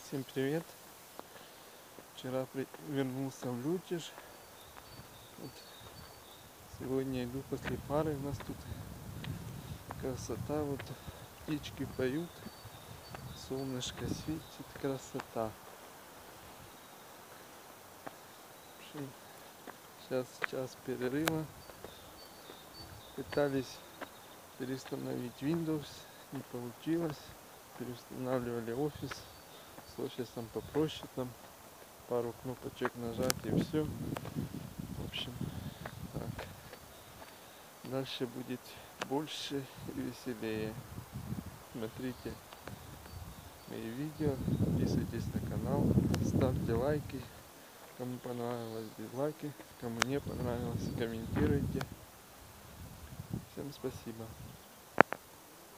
Всем привет! Вчера вернулся в Лютеж. Вот. Сегодня иду после пары. У нас тут красота. Вот птички поют, солнышко светит, красота. Сейчас час перерыва. Пытались переустановить Windows, не получилось. Переустанавливали офис. С офисом попроще, там пару кнопочек нажать и все. В общем, так. Дальше будет больше и веселее. Смотрите мои видео, подписывайтесь на канал, ставьте лайки. Кому понравилось, дизлайки. Кому не понравилось, комментируйте. Всем спасибо.